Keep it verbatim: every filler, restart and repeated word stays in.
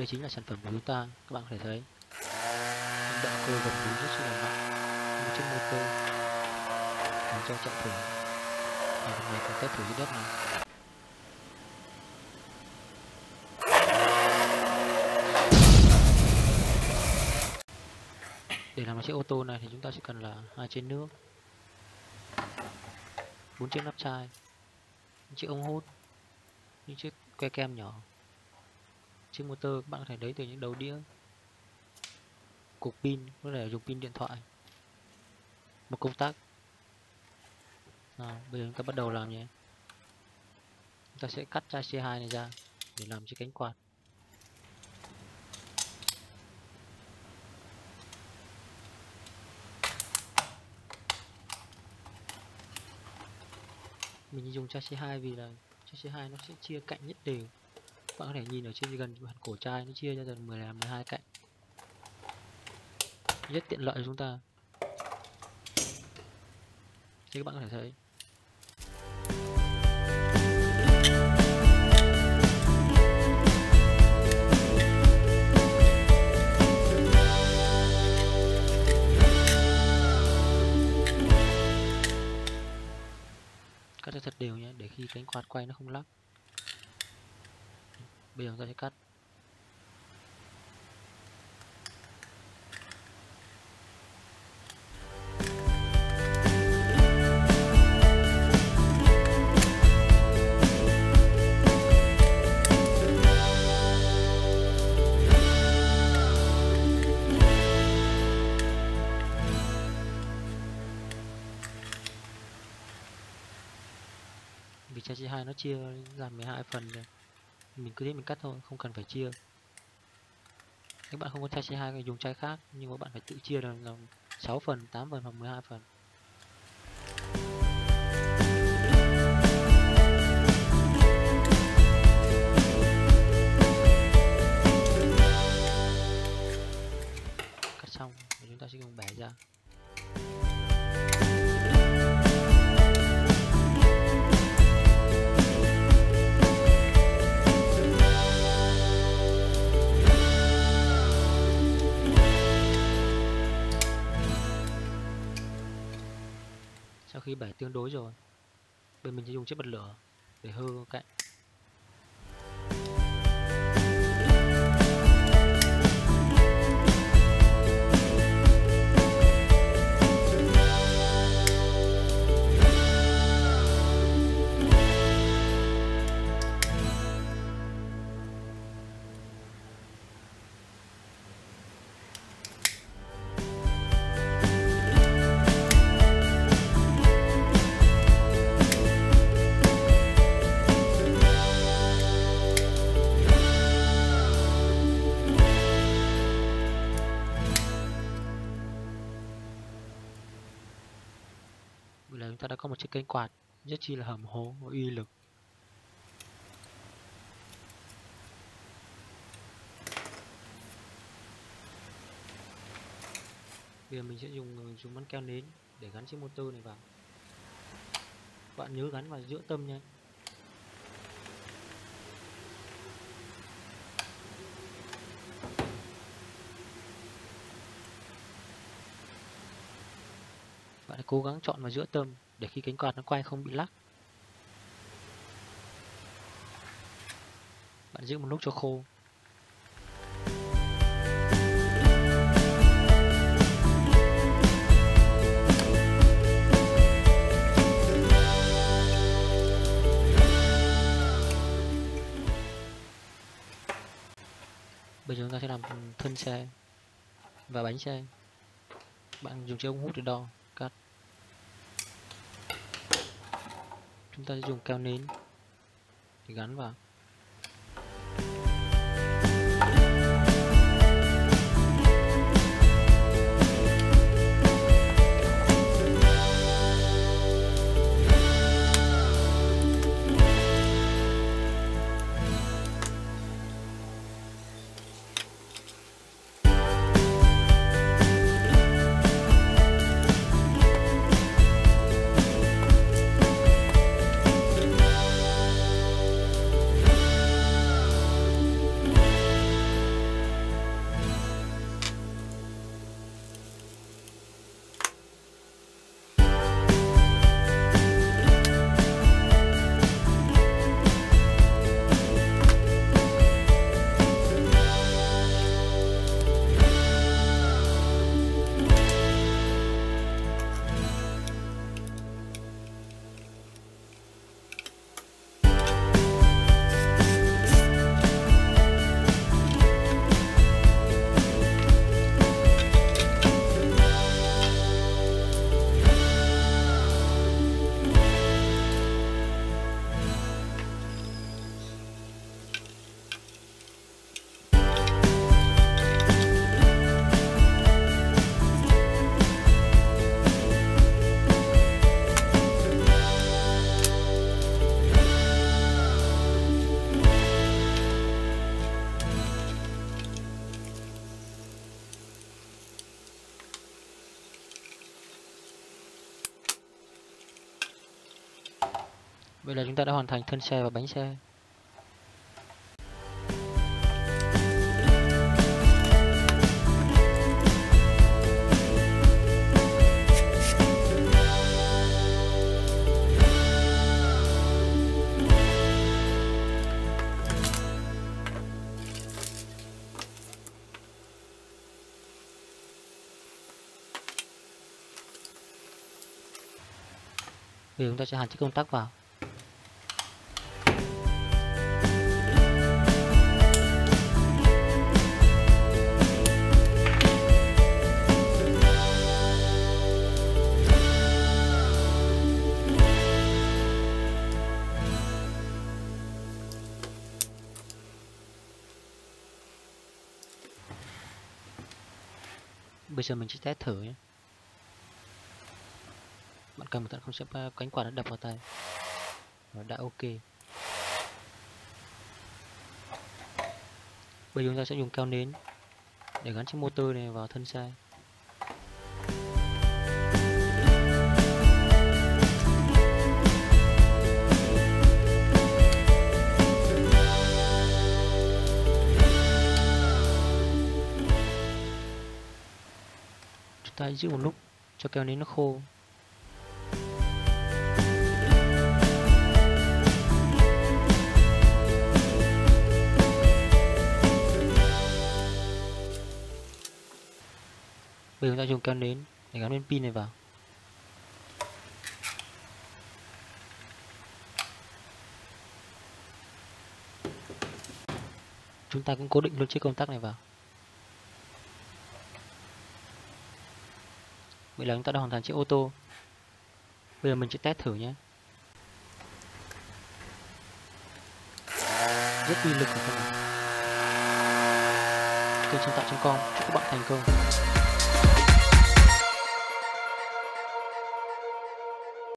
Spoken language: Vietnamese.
đây chính là sản phẩm của chúng ta. Các bạn có thể thấy động cơ gầm rú rất là mạnh, một chiếc motor để cho chạy thử. Và mình cần test thử dưới đất này. Để làm một chiếc ô tô này thì chúng ta sẽ cần là hai chén nước, bốn chiếc nắp chai, những chiếc ống hút, những chiếc que kem nhỏ. Chiếc motor các bạn có thể lấy từ những đầu đĩa, cục pin, có thể dùng pin điện thoại, một công tắc. À, bây giờ chúng ta bắt đầu làm nhé. Chúng ta sẽ cắt chai xê hai này ra để làm chiếc cánh quạt. Mình dùng chai xê hai vì là chai xê hai nó sẽ chia cạnh nhất đều. Các bạn có thể nhìn ở trên gần phần cổ chai, nó chia ra dần mười là mười hai cạnh, rất tiện lợi cho chúng ta. Thì các bạn có thể thấy cắt cho thật đều nhé, để khi cánh quạt quay nó không lắc. Bây giờ chúng ta sẽ cắt. Vì chai xê hai nó chia ra mười hai phần rồi, mình cứ thế mình cắt thôi, không cần phải chia. Nếu bạn không có chai xê hai thì dùng chai khác, nhưng mà bạn phải tự chia là sáu phần, tám phần hoặc mười hai phần. Cắt xong thì chúng ta sẽ dùng bẻ ra. Sau khi bẻ tương đối rồi, bên mình sẽ dùng chiếc bật lửa để hơ cạnh. Vậy là chúng ta đã có một chiếc cánh quạt rất chi là hầm hố và uy lực. Bây giờ mình sẽ dùng dùng bắn keo nến để gắn chiếc motor này vào. Bạn nhớ gắn vào giữa tâm nha. Bạn hãy cố gắng chọn vào giữa tâm để khi cánh quạt nó quay không bị lắc. Bạn giữ một lúc cho khô. Bây giờ chúng ta sẽ làm thân xe và bánh xe. Bạn dùng chiếc ống hút để đo, cắt. Chúng ta sẽ dùng keo nến để gắn vào. Vậy là chúng ta đã hoàn thành thân xe và bánh xe. Bây giờ chúng ta sẽ hàn chiếc công tắc vào. Bây giờ mình sẽ test thử nhé. Bạn cầm cẩn không sẽ cánh quạt nó đập vào tay. Nó đã ok. Bây giờ chúng ta sẽ dùng keo nến để gắn chiếc motor này vào thân xe. Chúng ta giữ một lúc cho keo nến nó khô. Bây giờ chúng ta dùng keo nến để gắn bên pin này vào. Chúng ta cũng cố định luôn chiếc công tắc này vào. Vậy là chúng ta đã hoàn thành chiếc ô tô. Bây giờ mình sẽ test thử nhé. Rất uy lực của con này. Kênh Sáng Tạo chấm com chúc các bạn thành công.